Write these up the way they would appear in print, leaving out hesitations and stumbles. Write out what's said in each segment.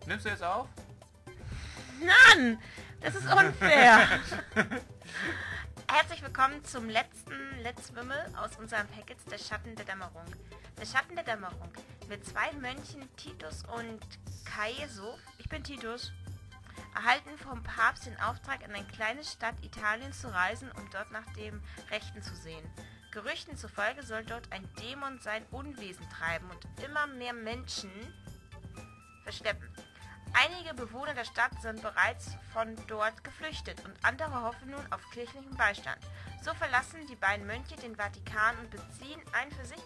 Nimmst du jetzt auf? Mann, das ist unfair. Herzlich willkommen zum letzten Wimmel aus unserem Package Der Schatten der Dämmerung. Der Schatten der Dämmerung mit zwei Mönchen, Titus und Caeso, ich bin Titus, erhalten vom Papst den Auftrag, in eine kleine Stadt Italiens zu reisen, um dort nach dem Rechten zu sehen. Gerüchten zufolge soll dort ein Dämon sein Unwesen treiben und immer mehr Menschen verschleppen. Einige Bewohner der Stadt sind bereits von dort geflüchtet und andere hoffen nun auf kirchlichen Beistand. So verlassen die beiden Mönche den Vatikan und beziehen ein für sich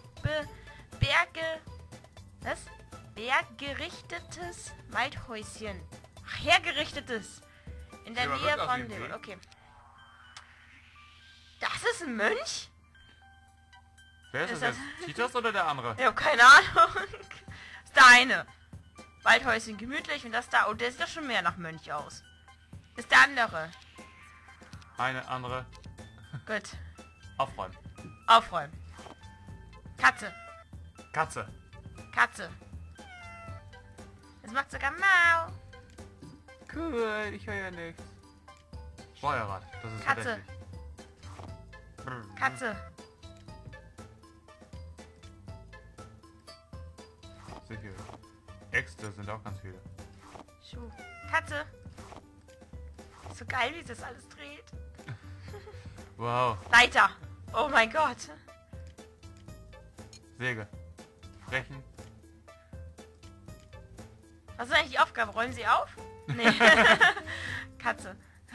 bergerichtetes Waldhäuschen. Ach, hergerichtetes. In der Nähe von dem... Okay. Das ist ein Mönch? Wer ist das jetzt? Titus oder der andere? Ich hab keine Ahnung. Ist der eine. Waldhäuschen gemütlich und das da. Oh, der sieht doch schon mehr nach Mönch aus. Ist der andere. Eine andere. Gut. Aufräumen. Aufräumen. Katze. Katze. Katze. Es macht sogar Mau. Cool, ich höre ja nichts. Steuerrad, das ist Katze. verdächtig. Katze. Sicher. Äxte sind auch ganz viele. Schuh. Katze. So geil, wie das alles dreht. Wow. Leiter. Oh mein Gott. Säge. Brechen. Was ist eigentlich die Aufgabe? Räumen Sie auf? Nee. Katze.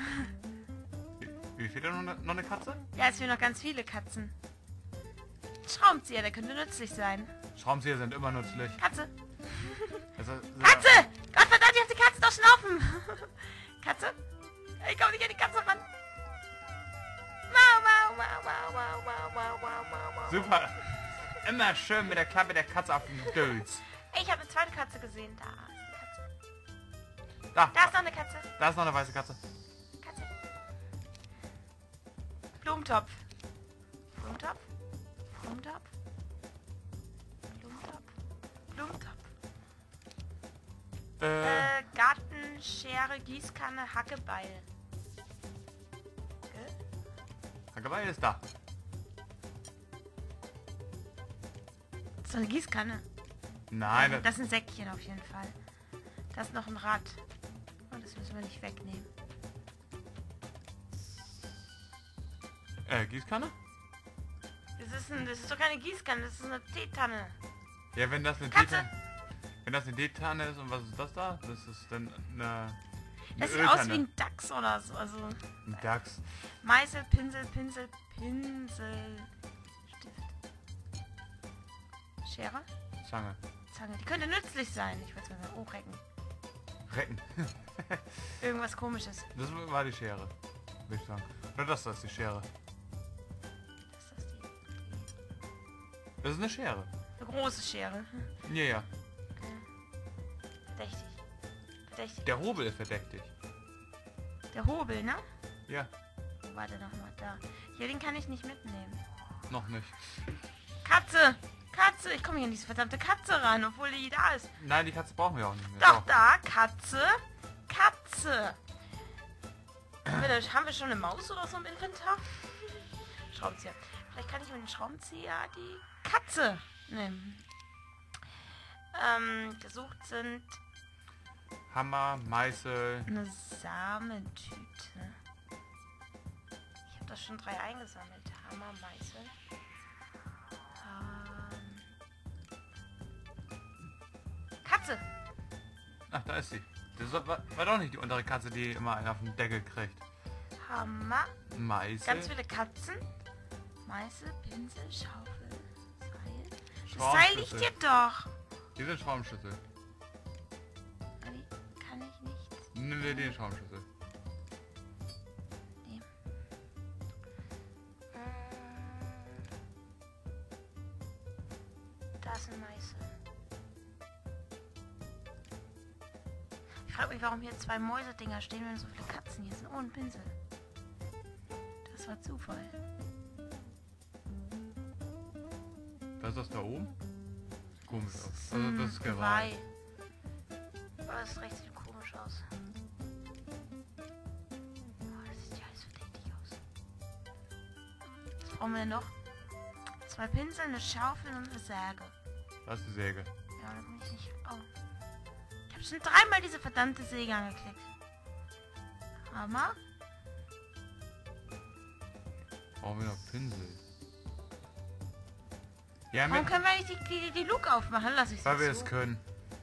Wie viele noch eine Katze? Ja, es fehlen noch ganz viele Katzen. Schraubenzieher, der könnte nützlich sein. Schraubenzieher sind immer nützlich. Katze. Katze! Gott verdammt, ich hab die Katze doch schnaufen. Katze? Ich komme nicht an die Katze ran. Mau, mau, mau, mau, mau, mau, mau, mau, mau, mau. Super. Immer schön mit der Klappe der Katze auf den Döls. Ich habe eine zweite Katze gesehen. Da ist eine Katze. Da. Da ist noch eine Katze. Da ist noch eine weiße Katze. Katze. Blumentopf. Blumentopf. Blumentopf. Blumentopf. Blumentopf. Gartenschere, Gießkanne, Hackebeil. Hackebeil ist da. Das ist eine Gießkanne. Nein, Das ist ein Säckchen auf jeden Fall. Da ist noch ein Rad. Oh, das müssen wir nicht wegnehmen. Gießkanne? Das ist doch keine Gießkanne, das ist eine Teetanne. Ja, wenn das eine Katze. Teetanne... Wenn das eine Teetanne ist und was ist das da? Das ist dann eine Das sieht Öltanne. aus wie ein Dachs oder so. Also Ein Dachs. Meißel, Pinsel, Stift. Schere? Zange. Zange. Die könnte nützlich sein. Ich würde sagen, oh, Recken. Recken. Irgendwas Komisches. Das war die Schere. Würde ich sagen. Oder das ist die Schere. Das ist die. Das ist eine Schere. Eine große Schere. Ja, ja. Verdächtig. Verdächtig. Der Hobel ist verdächtig. Der Hobel, ne? Ja, Oh, warte noch mal da. Hier, den kann ich nicht mitnehmen. noch nicht. Katze! Katze! Ich komme hier an diese verdammte Katze ran, obwohl die da ist. Nein, die Katze brauchen wir auch nicht mehr. Doch, da! Katze! Katze! Haben wir schon eine Maus oder so im Inventar? Schraubenzieher. Vielleicht kann ich mit dem Schraubenzieher die Katze nehmen. Gesucht sind Hammer, Meißel. eine Samentüte. Ich habe da schon 3 eingesammelt. Hammer, Meißel. Katze! Ach, da ist sie. Das war doch nicht die untere Katze, die immer einen auf den Deckel kriegt. Hammer. Meißel. Ganz viele Katzen. Meißel, Pinsel, Schaufel, Seil. Das Seil Schraubenschlüssel. liegt hier doch. Hier sind Schraubenschlüssel. Die kann ich nicht Nimm dir den Schraubenschlüssel. nehmen. Da ist ein Meißel. Ich frage mich, warum hier 2 Mäusedinger stehen, wenn so viele Katzen hier sind. Oh, ein Pinsel. Das war Zufall. Was ist das da oben? Komisch aus. Also das ist Geweih. Aber das rechts sieht komisch aus. Oh, das sieht ja alles verdächtig aus. Was brauchen wir denn noch? 2 Pinsel, eine Schaufel und eine Säge. Das ist die Säge. Ja, da bin ich nicht... Oh. Ich habe schon 3-mal diese verdammte Säge angeklickt. Hammer. Brauchen wir noch Pinsel? Ja, Warum können wir nicht die Luke aufmachen? Lass ich weil wir so. es können.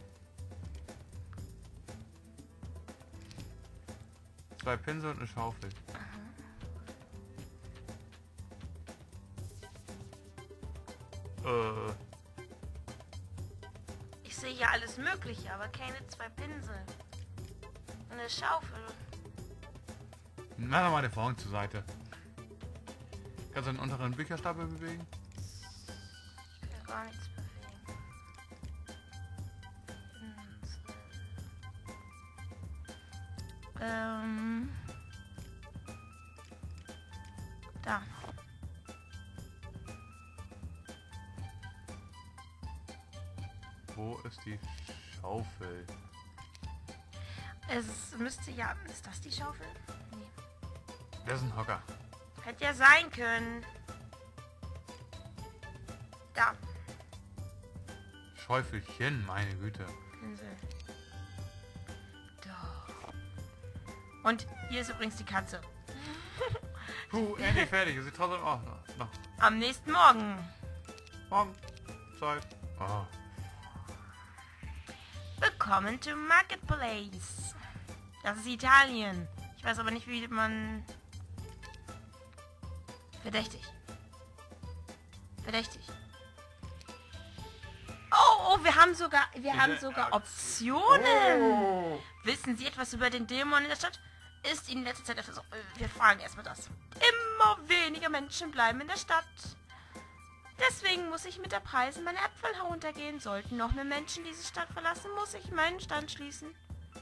Zwei Pinsel und eine Schaufel. Ich sehe hier alles Mögliche, aber keine 2 Pinsel. Und eine Schaufel. Mach doch mal den Vorhang zur Seite. Kannst du den unteren Bücherstapel bewegen? Ich kann gar nichts bewegen. Da. Wo ist die Schaufel? Es müsste ja... Ist das die Schaufel? Nee. Das ist ein Hocker. Hätte ja sein können. Da. Schäufelchen, meine Güte. Pinsel. Da. Und hier ist übrigens die Katze. Puh, endlich fertig. Sie trotzdem auch noch. Am nächsten Morgen. Morgen. Zeit. Oh. Willkommen to Marketplace. Das ist Italien. Ich weiß aber nicht, wie man... Verdächtig. Verdächtig. Oh, wir haben sogar Optionen. Oh. Wissen Sie etwas über den Dämon in der Stadt? Ist Ihnen in letzter Zeit etwas... Wir fragen erstmal das. Immer weniger Menschen bleiben in der Stadt. Deswegen muss ich mit der Preise meine Äpfel heruntergehen. Sollten noch mehr Menschen diese Stadt verlassen, muss ich meinen Stand schließen.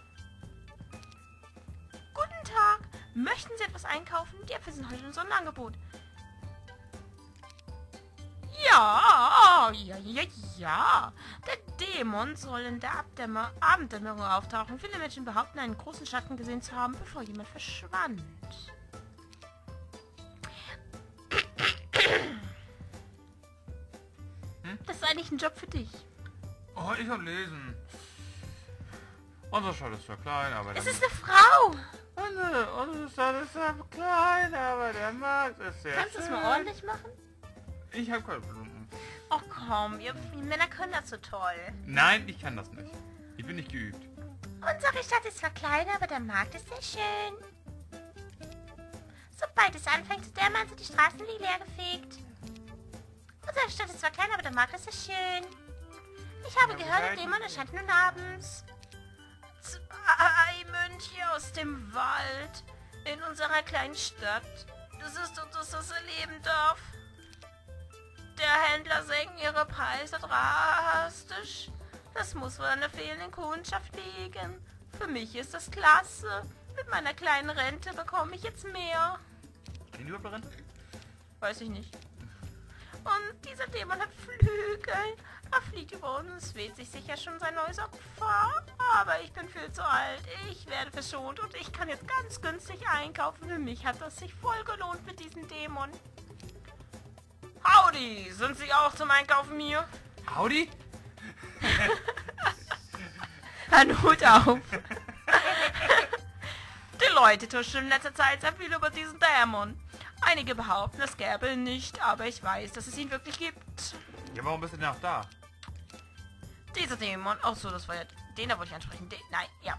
Guten Tag. Möchten Sie etwas einkaufen? Die Äpfel sind heute in so einem Angebot. Ja. Der Dämon soll in der Abenddämmerung auftauchen. Viele Menschen behaupten, einen großen Schatten gesehen zu haben, bevor jemand verschwand. Das ist eigentlich ein Job für dich. Oh, ich hab lesen. Unser Stadt ist zwar klein, aber Es der... ist eine Frau. Unsere Stadt ist zwar klein, aber der Markt ist sehr Kannst du es schön. mal ordentlich machen? Ich hab keine Blumen. Ach komm, ihr Männer können das so toll. Nein, ich kann das nicht. Ich bin nicht geübt. Unsere Stadt ist zwar klein, aber der Markt ist sehr schön. Sobald es anfängt zu dämmern, sind die Straßen wie leer gefegt. Unsere Stadt ist zwar klein, aber der Markt ist sehr schön. Ich habe gehört, der Dämon erscheint nun abends. 2 Mönche aus dem Wald in unserer kleinen Stadt. Das ist uns das erleben darf. Der Händler senken ihre Preise drastisch. Das muss wohl an der fehlenden Kundschaft liegen. Für mich ist das klasse. Mit meiner kleinen Rente bekomme ich jetzt mehr. Kriegen die überhaupt Rente? Weiß ich nicht. Und dieser Dämon hat Flügel. Er fliegt über uns. Es weht sich sicher schon sein neues Opfer. Aber ich bin viel zu alt. Ich werde verschont und ich kann jetzt ganz günstig einkaufen. Für mich hat das sich voll gelohnt mit diesem Dämon. Howdy! Sind Sie auch zum Einkaufen hier? Howdy? Ein Hut auf! Die Leute tuschen in letzter Zeit sehr viel über diesen Dämon. Einige behaupten, es gäbe ihn nicht, aber ich weiß, dass es ihn wirklich gibt. Ja, warum bist du denn auch da? Dieser Dämon... Ach so, das war ja... Den da wollte ich ansprechen. Nein, ja.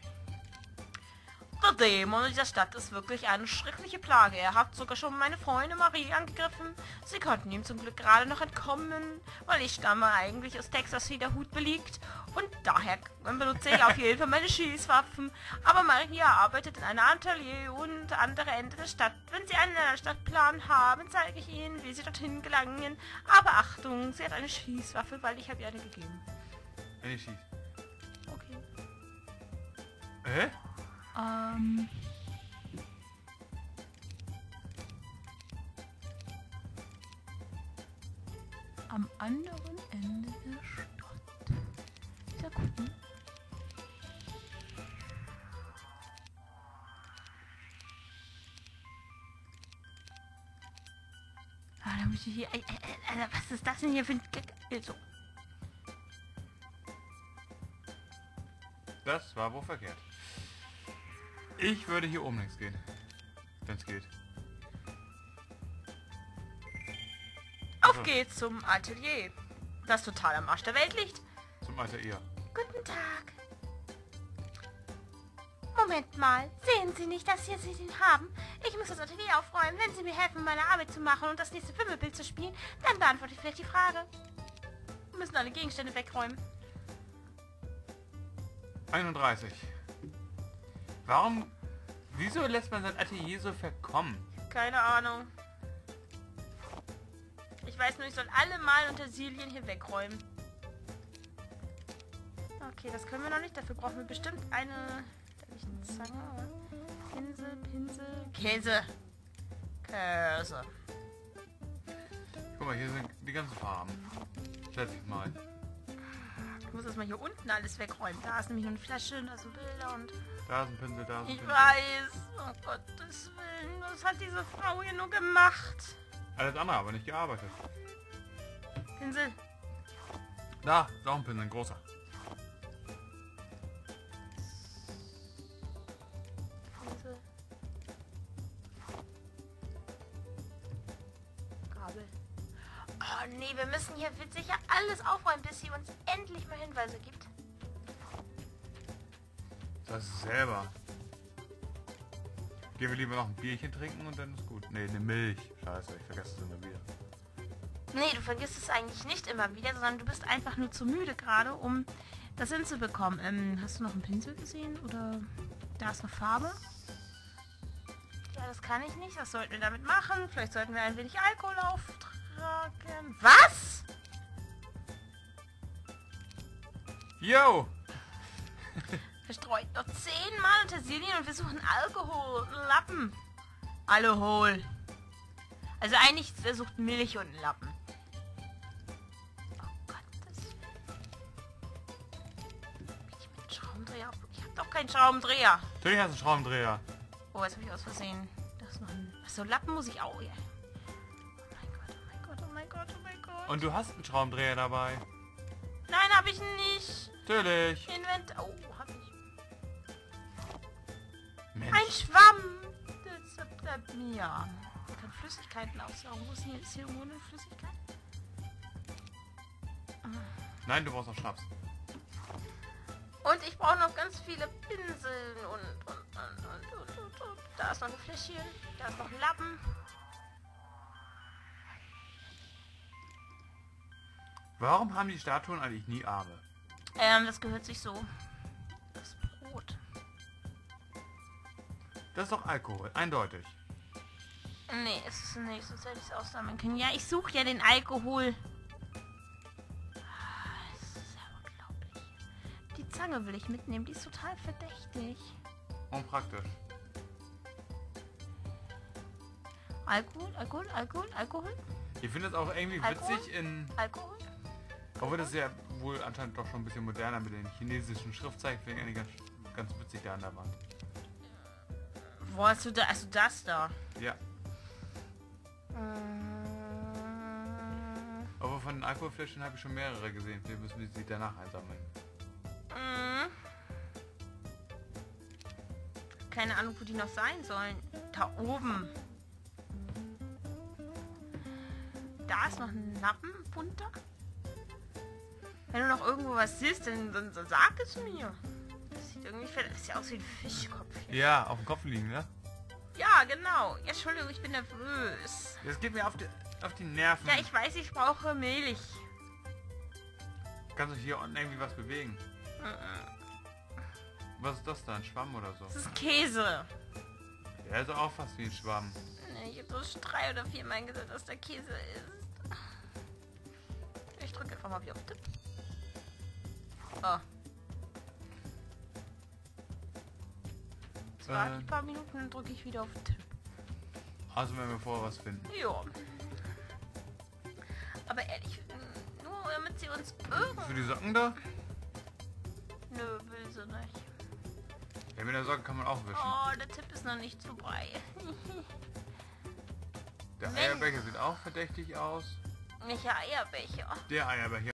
Der Dämon in dieser Stadt ist wirklich eine schreckliche Plage. Er hat sogar schon meine Freundin Marie angegriffen. Sie konnten ihm zum Glück gerade noch entkommen, weil ich stamme eigentlich aus Texas, wie der Hut belegt. Und daher benutze ich auf jeden Fall meine Schießwaffen. Aber Maria arbeitet in einem Atelier und andere Ende der Stadt. Wenn Sie einen Stadtplan haben, zeige ich Ihnen, wie Sie dorthin gelangen. Aber Achtung, sie hat eine Schießwaffe, weil ich habe ihr eine gegeben. Wenn ich schieß. Okay. Am anderen Ende der Stadt. Sehr gut, ne? Warum ist hier... was ist das denn hier für ein... So. Das war wohl verkehrt. Ich würde hier oben links gehen. Wenn es geht. Auf geht's zum Atelier. Das total am Arsch der Welt liegt. Zum Atelier. Guten Tag. Moment mal. Sehen Sie nicht, dass Sie den haben? Ich muss das Atelier aufräumen. Wenn Sie mir helfen, meine Arbeit zu machen und das nächste Wimmelbild zu spielen, dann beantworte ich vielleicht die Frage. Wir müssen alle Gegenstände wegräumen. 31. Warum... Wieso lässt man sein Atelier so verkommen? Keine Ahnung. Ich weiß nur, ich soll alle mal Utensilien hier wegräumen. Okay, das können wir noch nicht. Dafür brauchen wir bestimmt eine Zange. Pinsel. Käse. Guck mal, hier sind die ganzen Farben. Schätze ich mal. Ich muss erstmal hier unten alles wegräumen. Da ist nämlich noch eine Flasche, da sind Bilder und... Da ist ein Pinsel, da ist ein Ich Pinsel. weiß. Oh Gottes Willen. Was hat diese Frau hier nur gemacht? Alles andere, aber nicht gearbeitet. Pinsel. Da, ist auch ein Pinsel, ein großer. Pinsel. Gabel. Oh nee, wir müssen hier sicher alles aufräumen, bis sie uns endlich mal Hinweise gibt. Das ist selber. Gehen wir lieber noch ein Bierchen trinken und dann ist gut. Nee, eine Milch. Scheiße, ich vergesse es immer wieder. Nee, du vergisst es eigentlich nicht immer wieder, sondern du bist einfach nur zu müde gerade, um das hinzubekommen. Hast du noch einen Pinsel gesehen? Oder da ist eine Farbe? Ja, das kann ich nicht. Was sollten wir damit machen? Vielleicht sollten wir ein wenig Alkohol auftragen. Was? Yo! Verstreut noch 10-mal Utensilien und wir suchen Alkohol. Einen Lappen. Alkohol. Also eigentlich, er sucht Milch und einen Lappen. Oh Gottes Willen. Ich mit einem Schraubendreher. Ich hab doch keinen Schraubendreher. Natürlich hast du einen Schraubendreher. Oh, jetzt habe ich aus Versehen. Das ist noch ein... Achso, Lappen muss ich auch. Ja. Oh mein Gott, oh mein Gott, oh mein Gott, oh mein Gott. Und du hast einen Schraubendreher dabei. Nein, habe ich nicht. Natürlich. Oh, hab ich. Mensch. Ein Schwamm. Ja. Man kann Flüssigkeiten aussaugen. Wo ist hier irgendwo eine Flüssigkeit? Nein, du brauchst noch Schnaps. Und ich brauche noch ganz viele Pinseln und. Da ist noch ein Fläschchen. Da ist noch ein Lappen. Warum haben die Statuen eigentlich nie Arme? Das gehört sich so. Das Brot. Das ist doch Alkohol, eindeutig. Nee, es ist nicht. Sonst hätte ich es aussammeln können. Ja, ich suche ja den Alkohol. Das ist ja unglaublich. Die Zange will ich mitnehmen. Die ist total verdächtig. Unpraktisch. Alkohol? Ich finde es auch irgendwie Alkohol? witzig in... Alkohol? Obwohl das ja wohl anscheinend doch schon ein bisschen moderner mit den chinesischen Schriftzeichen. Finde ich eigentlich ganz witzig da an der Wand. Wo hast du da? Also das da. Ja. Aber von den Alkoholfläschchen habe ich schon mehrere gesehen. Wir müssen sie danach einsammeln. Keine Ahnung, wo die noch sein sollen. Da oben. Da ist noch ein Lappen, bunter. Wenn du noch irgendwo was siehst, dann sag es mir. Das sieht irgendwie das sieht aus wie ein Fischkopf hier. Ja, auf dem Kopf liegen, ne? Ja, genau. Ja, Entschuldigung, ich bin nervös. Das geht mir auf die Nerven. Ja, ich weiß, ich brauche Milch. Kannst du hier unten irgendwie was bewegen? Was ist das da? Ein Schwamm oder so? Das ist Käse. Der ist auch fast wie ein Schwamm. Nee, ich habe so 3 oder 4 Mal gesagt, dass der Käse ist. Ich drücke einfach mal wieder auf Tipp. Oh. Jetzt warte ich ein paar Minuten, dann drücke ich wieder auf Tipp. Also wenn wir vorher was finden. Ja. Aber ehrlich, nur damit sie uns Für die Socken da? Nö, will sie nicht. Ja, mit der Socke kann man auch wischen. Oh, der Tipp ist noch nicht vorbei. Der Eierbecher sieht auch verdächtig aus. Welcher Eierbecher? Der Eierbecher.